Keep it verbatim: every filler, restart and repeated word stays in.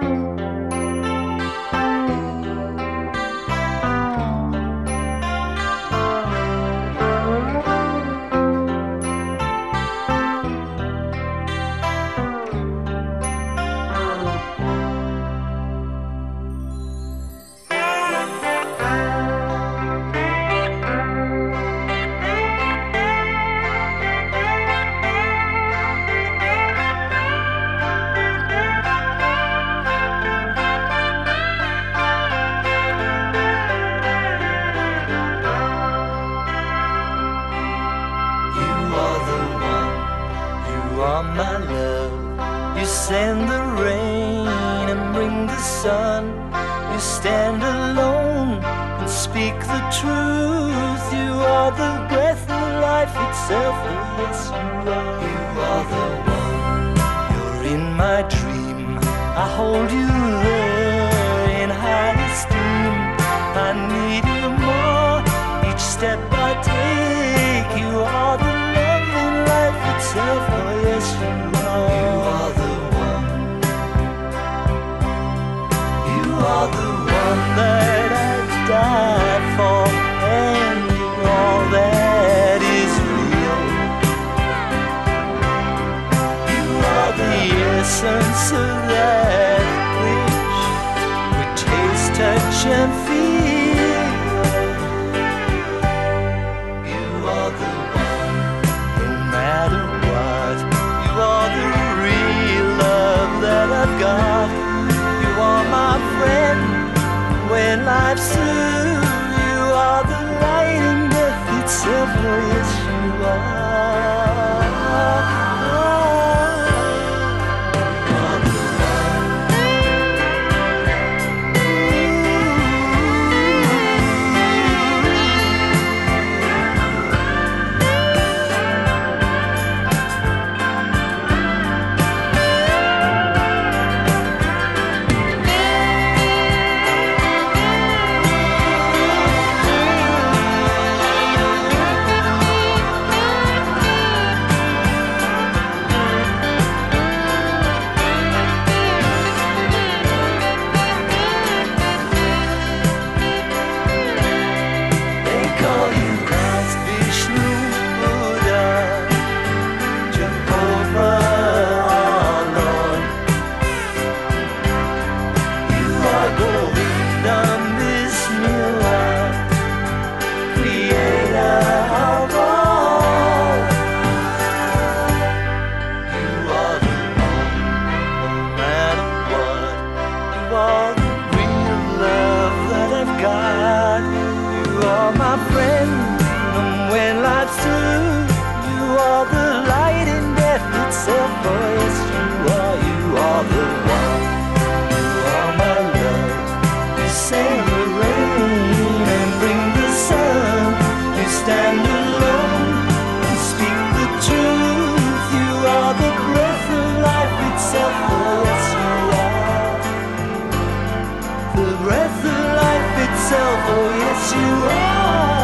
My love, you send the rain and bring the sun. You stand alone and speak the truth. You are the breath of life itself. Oh yes, you are. You are the one. You're in my dream. I hold you there in high esteem. I need you more each step I take. You are the love in life itself. Oh yes, you are. You are the one. You are the one that I've died for, and you're all that is real. You are the essence of that which we taste, touch, and feel. You are the one, no matter what. You are the real love that I've got. You are my friend when life's through. You are the light in death itself. Oh yes, you are. Oh yes, you are.